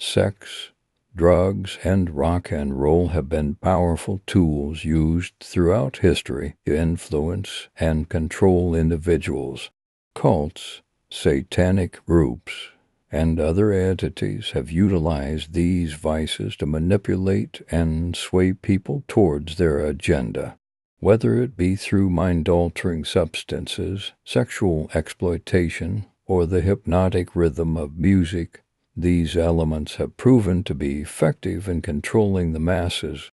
Sex, drugs, and rock and roll have been powerful tools used throughout history to influence and control individuals. Cults, satanic groups, and other entities have utilized these vices to manipulate and sway people towards their agenda. Whether it be through mind-altering substances, sexual exploitation, or the hypnotic rhythm of music, these elements have proven to be effective in controlling the masses